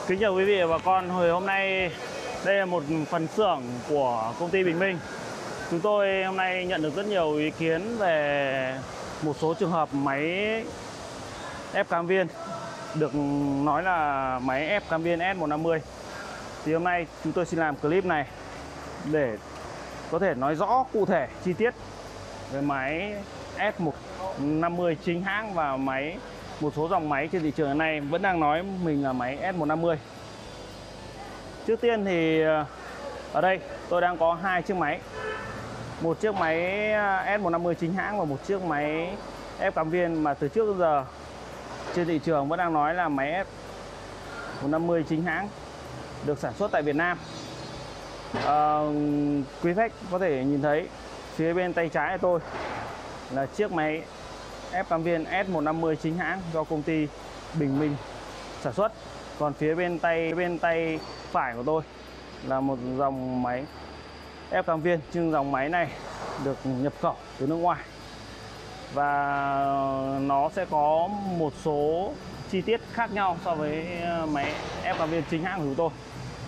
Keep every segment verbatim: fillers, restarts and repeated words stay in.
Kính chào quý vị và bà con. Hồi hôm nay đây là một phần xưởng của công ty Bình Minh. Chúng tôi hôm nay nhận được rất nhiều ý kiến về một số trường hợp máy ép cam viên, được nói là máy ép cam viên S một năm mươi. Thì hôm nay chúng tôi xin làm clip này để có thể nói rõ cụ thể chi tiết về máy S một năm mươi chính hãng và máy một số dòng máy trên thị trường hiện nay vẫn đang nói mình là máy S một năm mươi. Trước tiên thì ở đây tôi đang có hai chiếc máy, một chiếc máy S một năm mươi chính hãng và một chiếc máy ép cam viên mà từ trước đến giờ trên thị trường vẫn đang nói là máy ép một năm mươi chính hãng được sản xuất tại Việt Nam. À, quý khách có thể nhìn thấy phía bên tay trái của tôi là chiếc máy ép cam viên S một năm mươi chính hãng do công ty Bình Minh sản xuất. Còn phía bên tay bên tay phải của tôi là một dòng máy ép cam viên, nhưng dòng máy này được nhập khẩu từ nước ngoài và nó sẽ có một số chi tiết khác nhau so với máy ép cam viên chính hãng của chúng tôi.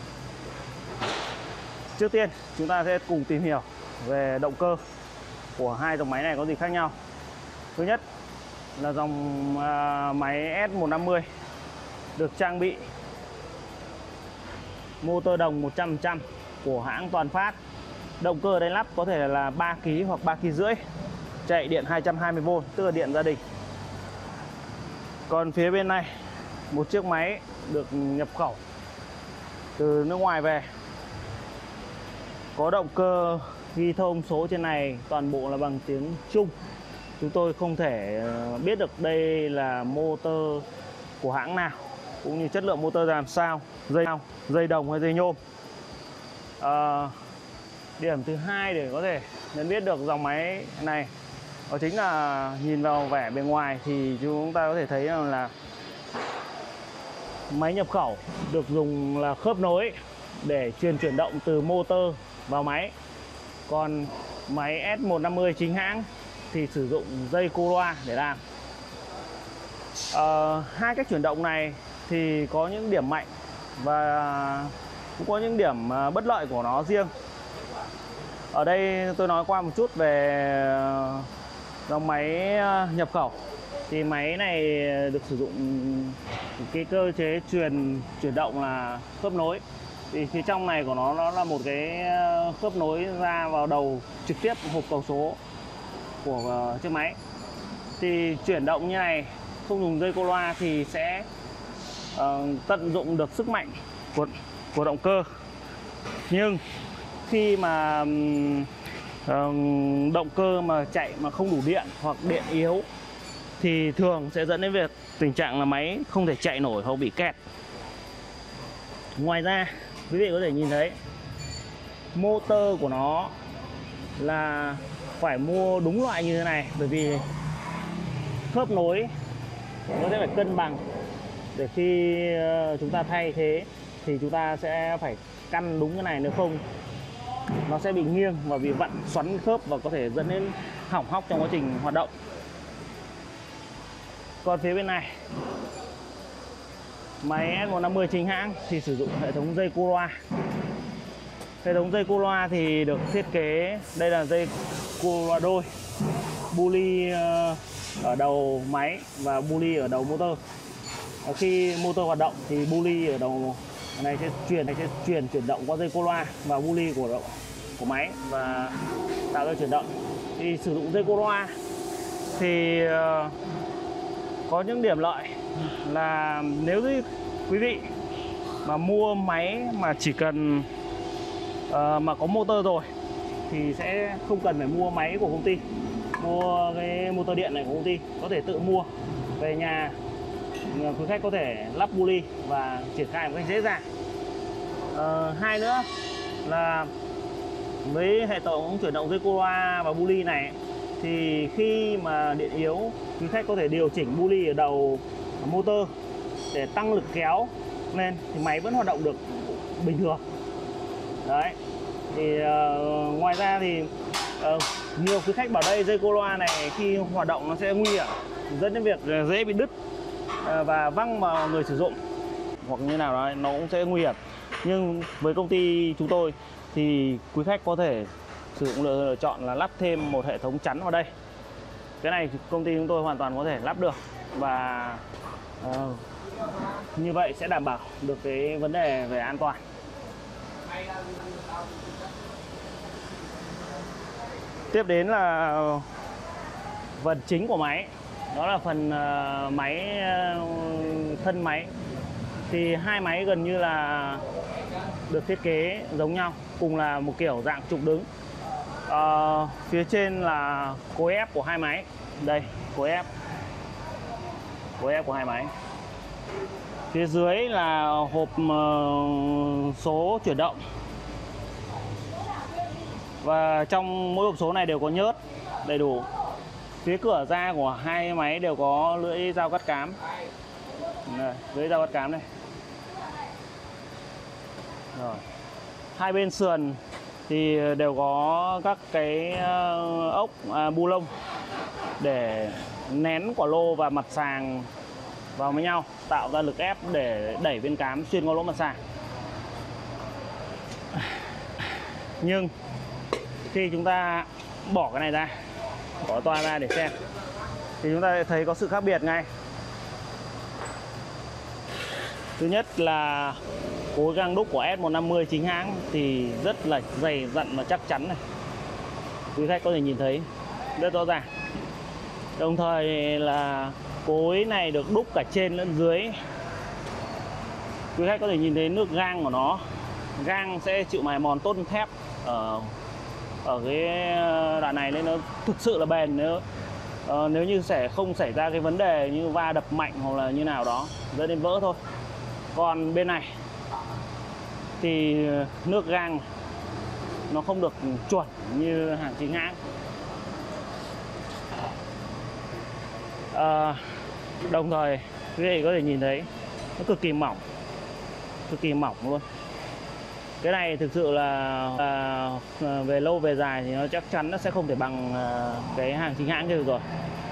Trước tiên chúng ta sẽ cùng tìm hiểu về động cơ của hai dòng máy này có gì khác nhau. Thứ nhất là dòng máy S một năm mươi được trang bị motor đồng một trăm phần trăm của hãng Toàn Phát. Động cơ đánh lắp có thể là ba ki lô oát hoặc ba ki lô oát rưỡi, chạy điện hai trăm hai mươi vôn, tức là điện gia đình. Còn phía bên này, một chiếc máy được nhập khẩu từ nước ngoài về, có động cơ ghi thông số trên này toàn bộ là bằng tiếng Trung. Chúng tôi không thể biết được đây là motor của hãng nào, cũng như chất lượng motor làm sao, dây nào, dây đồng hay dây nhôm. À, điểm thứ hai để có thể nhận biết được dòng máy này đó chính là nhìn vào vẻ bề ngoài thì chúng ta có thể thấy rằng là máy nhập khẩu được dùng là khớp nối để truyền chuyển động từ motor vào máy. Còn máy S một năm mươi chính hãng thì sử dụng dây cô loa để làm. À, hai cách chuyển động này thì có những điểm mạnh và cũng có những điểm bất lợi của nó riêng. Ở đây tôi nói qua một chút về dòng máy nhập khẩu. Thì máy này được sử dụng cái cơ chế truyền chuyển động là khớp nối. Thì phía trong này của nó nó là một cái khớp nối ra vào đầu trực tiếp hộp cầu số của chiếc máy. Thì chuyển động như này không dùng dây cô loa thì sẽ uh, tận dụng được sức mạnh của, của động cơ. Nhưng khi mà uh, động cơ mà chạy mà không đủ điện hoặc điện yếu thì thường sẽ dẫn đến việc tình trạng là máy không thể chạy nổi hoặc bị kẹt. Ngoài ra quý vị có thể nhìn thấy motor của nó là phải mua đúng loại như thế này, bởi vì khớp nối nó sẽ phải cân bằng để khi chúng ta thay thế thì chúng ta sẽ phải căn đúng cái này, nếu không nó sẽ bị nghiêng và bị vặn xoắn khớp và có thể dẫn đến hỏng hóc trong quá trình hoạt động. Còn phía bên này, máy S một năm mươi chính hãng thì sử dụng hệ thống dây cô loa. Hệ thống dây cô loa thì được thiết kế, đây là dây cô loa đôi, pulley ở đầu máy và pulley ở đầu motor. Và khi motor hoạt động thì pulley ở đầu này sẽ truyền này sẽ truyền chuyển động qua dây cô loa và pulley của của máy và tạo ra chuyển động. Thì sử dụng dây cô loa thì uh, có những điểm lợi là nếu như quý vị mà mua máy mà chỉ cần uh, mà có motor rồi thì sẽ không cần phải mua máy của công ty, mua cái motor điện này của công ty, có thể tự mua về nhà. Quý khách có thể lắp pulley và triển khai một cách dễ dàng. Uh, hai nữa là với hệ thống chuyển động dây cô loa và pulley này thì khi mà điện yếu, quý khách có thể điều chỉnh pulley ở đầu motor để tăng lực kéo lên thì máy vẫn hoạt động được bình thường. Đấy. Thì uh, ngoài ra thì uh, nhiều quý khách bảo đây dây cô loa này khi hoạt động nó sẽ nguy hiểm, dẫn đến việc dễ bị đứt uh, và văng vào người sử dụng. hoặc như nào đó nó cũng sẽ nguy hiểm. Nhưng với công ty chúng tôi thì quý khách có thể sử dụng lựa chọn là lắp thêm một hệ thống chắn vào đây. Cái này công ty chúng tôi hoàn toàn có thể lắp được, và uh, như vậy sẽ đảm bảo được cái vấn đề về an toàn. Tiếp đến là phần chính của máy, đó là phần uh, máy uh, thân máy. Thì hai máy gần như là được thiết kế giống nhau, cùng là một kiểu dạng trục đứng. Uh, phía trên là cối ép của hai máy, đây cối ép, cối ép của hai máy. Phía dưới là hộp uh, số chuyển động, và trong mỗi hộp số này đều có nhớt đầy đủ. Phía cửa ra của hai máy đều có lưỡi dao cắt cám, đây, lưỡi dao cắt cám đây. Rồi. Hai bên sườn thì đều có các cái ốc à, bu lông để nén quả lô và mặt sàng vào với nhau, tạo ra lực ép để đẩy viên cám xuyên qua lỗ mặt sàng. Nhưng khi chúng ta bỏ cái này ra, bỏ toa ra để xem, thì chúng ta thấy có sự khác biệt ngay. Thứ nhất là cối gang đúc của S một năm mươi chính hãng thì rất là dày dặn và chắc chắn này. Quý khách có thể nhìn thấy rất rõ ràng. Đồng thời là cối này được đúc cả trên lẫn dưới. Quý khách có thể nhìn thấy nước gang của nó. Gang sẽ chịu mài mòn tốt thép ở ở cái đoạn này, nên nó thực sự là bền. Nếu uh, nếu như sẽ không xảy ra cái vấn đề như va đập mạnh hoặc là như nào đó dẫn đến vỡ thôi. Còn bên này thì nước gang nó không được chuẩn như hàng chính hãng. À, đồng thời quý vị có thể nhìn thấy nó cực kỳ mỏng, cực kỳ mỏng luôn. Cái này thực sự là, là về lâu về dài thì nó chắc chắn nó sẽ không thể bằng cái hàng chính hãng kia rồi.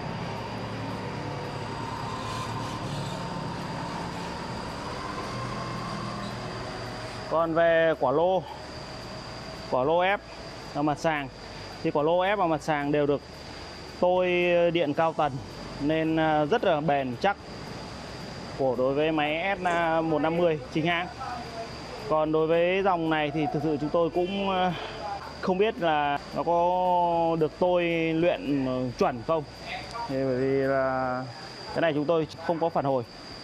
Còn về quả lô, quả lô ép và mặt sàng thì quả lô ép và mặt sàng đều được tôi điện cao tần nên rất là bền chắc của đối với máy S một năm mươi chính hãng. Còn đối với dòng này thì thực sự chúng tôi cũng không biết là nó có được tôi luyện chuẩn không, thì bởi vì là cái này chúng tôi không có phản hồi.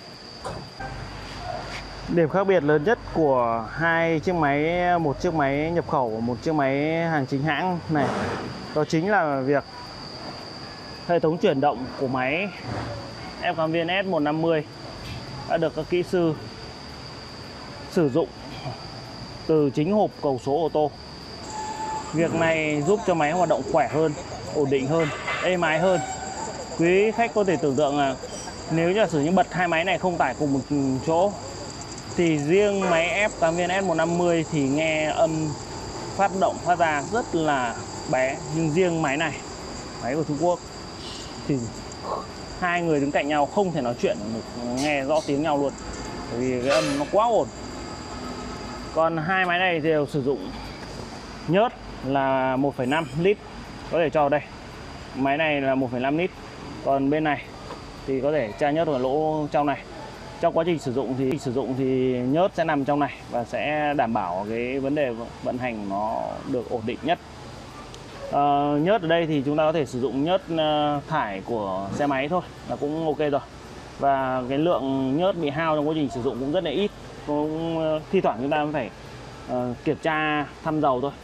Điểm khác biệt lớn nhất của hai chiếc máy, một chiếc máy nhập khẩu và một chiếc máy hàng chính hãng này, đó chính là việc hệ thống chuyển động của máy em cảm viên S một năm mươi đã được các kỹ sư sử dụng từ chính hộp cầu số ô tô. Việc này giúp cho máy hoạt động khỏe hơn, ổn định hơn, êm ái hơn. Quý khách có thể tưởng tượng là nếu giả sử như bật hai máy này không tải cùng một chỗ thì riêng máy F tám viên S một năm mươi thì nghe âm phát động phát ra rất là bé, nhưng riêng máy này, máy của Trung Quốc, thì hai người đứng cạnh nhau không thể nói chuyện được, nghe rõ tiếng nhau luôn, bởi vì cái âm nó quá ồn. Còn hai máy này đều sử dụng nhớt là một phẩy năm lít, có thể cho đây. Máy này là một phẩy năm lít, còn bên này thì có thể tra nhớt vào lỗ trong này. Trong quá trình sử dụng thì sử dụng thì nhớt sẽ nằm trong này và sẽ đảm bảo cái vấn đề vận hành nó được ổn định nhất. À, nhớt ở đây thì chúng ta có thể sử dụng nhớt thải của xe máy thôi là cũng ok rồi. Và cái lượng nhớt bị hao trong quá trình sử dụng cũng rất là ít. Cũng thi thoảng chúng ta phải uh, kiểm tra thăm dầu thôi.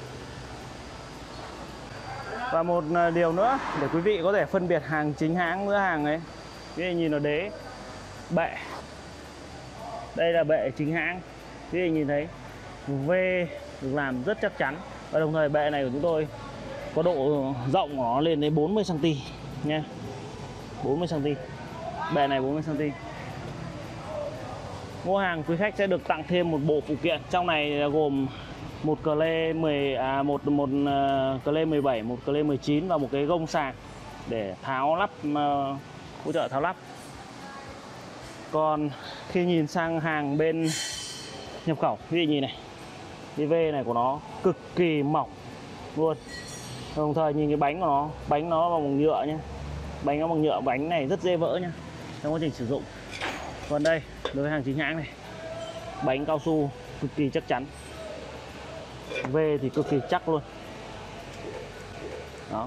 Và một điều nữa để quý vị có thể phân biệt hàng chính hãng với hàng ấy, quý vị nhìn vào đế bệ, đây là bệ chính hãng, quý vị nhìn thấy V được làm rất chắc chắn, và đồng thời bệ này của chúng tôi có độ rộng của nó lên đến bốn mươi xăng ti mét nha, bốn mươi xăng ti mét, bệ này bốn mươi xăng ti mét. Mua hàng quý khách sẽ được tặng thêm một bộ phụ kiện, trong này gồm một cờ lê mười à, một một uh, cờ lê mười bảy, một cờ lê mười chín và một cái gông sàng để tháo lắp, uh, hỗ trợ tháo lắp. Còn khi nhìn sang hàng bên nhập khẩu, quý vị nhìn này, cái V này của nó cực kỳ mỏng luôn. Đồng thời nhìn cái bánh của nó, bánh nó bằng nhựa nhé, bánh nó bằng nhựa, bánh này rất dễ vỡ nhá trong quá trình sử dụng. Còn đây, đối với hàng chính hãng này, bánh cao su cực kỳ chắc chắn, V thì cực kỳ chắc luôn. Đó.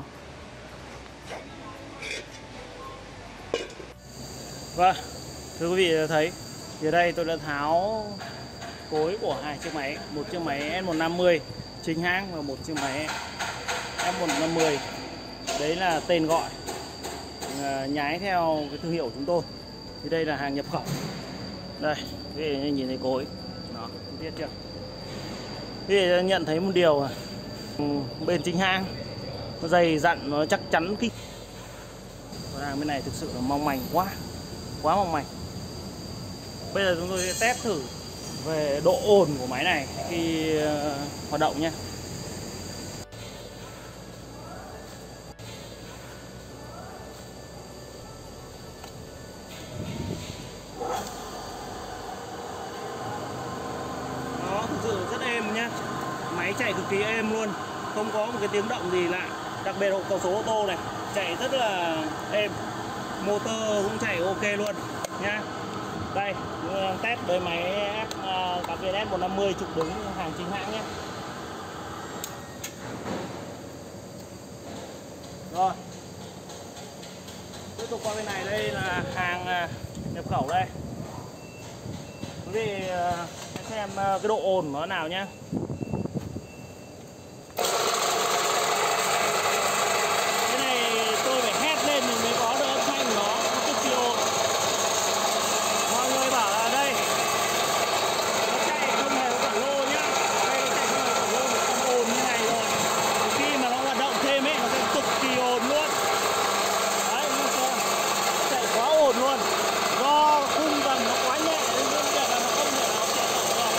Vâng, thưa quý vị thấy, thì đây tôi đã tháo cối của hai chiếc máy, một chiếc máy S một năm mươi chính hãng và một chiếc máy S một năm mươi. Đấy là tên gọi nhái theo cái thương hiệu của chúng tôi. Thì đây là hàng nhập khẩu. Đây, quý vị nhìn thấy cối. Đó, chi tiết chưa? Quý vị nhận thấy một điều, bên chính hãng nó dày dặn, nó chắc chắn kinh. Còn hàng bên này thực sự là mong manh quá, quá mong manh. Bây giờ chúng tôi sẽ test thử về độ ồn của máy này khi uh, hoạt động nhé. Đó, thực sự rất êm nhé. Máy chạy cực kỳ êm luôn, không có một cái tiếng động gì lạ. Đặc biệt hộp số ô tô này chạy rất là êm, motor cũng chạy ok luôn nhá. Đây, chúng đang test với máy cảm biến S một năm mươi trục đứng hàng chính hãng nhé. Rồi, tiếp tục qua bên này, đây là hàng nhập khẩu đây. Quý vị xem cái độ ồn nó nào nhé. Cái này tôi phải hét lên thì mới có được âm thanh của nó, nó cực kỳ ồn. Mọi người bảo là đây nó chạy không hề có cả lô nhá, đây nó chạy không hề có cả lô, nó còn ồn như này rồi. Khi mà nó hoạt động thêm ấy, nó sẽ cực kỳ ồn luôn. Đấy, nó chạy quá ồn luôn. Do khung tầng nó quá nhẹ nên dẫn đến là nó không thể nào chạy nổi được.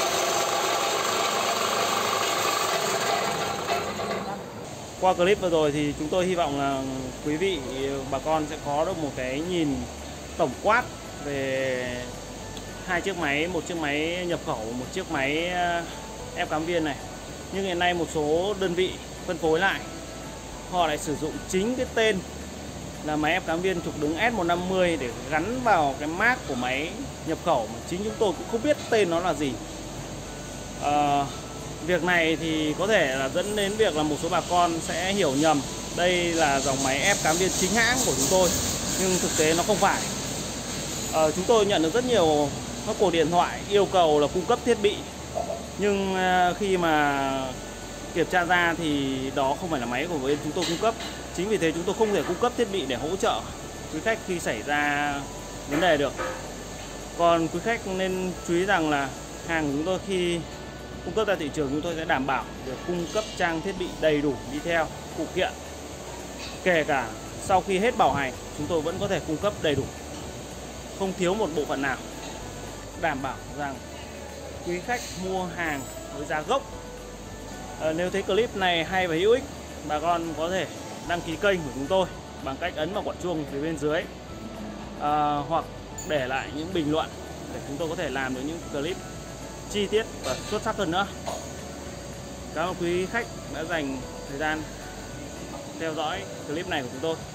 Qua clip vừa rồi thì chúng tôi hy vọng là quý vị bà con sẽ có được một cái nhìn tổng quát về hai chiếc máy, một chiếc máy nhập khẩu, một chiếc máy ép cắm viên này. Nhưng hiện nay một số đơn vị phân phối lại, họ lại sử dụng chính cái tên là máy ép cắm viên trục đứng S một năm mươi để gắn vào cái mác của máy nhập khẩu mà chính chúng tôi cũng không biết tên nó là gì. À, việc này thì có thể là dẫn đến việc là một số bà con sẽ hiểu nhầm đây là dòng máy ép cắm viên chính hãng của chúng tôi, nhưng thực tế nó không phải. À, chúng tôi nhận được rất nhiều các cuộc điện thoại yêu cầu là cung cấp thiết bị, nhưng khi mà kiểm tra ra thì đó không phải là máy của bên chúng tôi cung cấp. Chính vì thế chúng tôi không thể cung cấp thiết bị để hỗ trợ quý khách khi xảy ra vấn đề được. Còn quý khách nên chú ý rằng là hàng của chúng tôi khi cung cấp ra thị trường, chúng tôi sẽ đảm bảo được cung cấp trang thiết bị đầy đủ đi theo phụ kiện. Kể cả sau khi hết bảo hành, chúng tôi vẫn có thể cung cấp đầy đủ, không thiếu một bộ phận nào. Đảm bảo rằng quý khách mua hàng với giá gốc. À, nếu thấy clip này hay và hữu ích, bà con có thể đăng ký kênh của chúng tôi bằng cách ấn vào quả chuông phía bên dưới, à, hoặc để lại những bình luận để chúng tôi có thể làm được những clip chi tiết và xuất sắc hơn nữa. Cảm ơn quý khách đã dành thời gian theo dõi clip này của chúng tôi.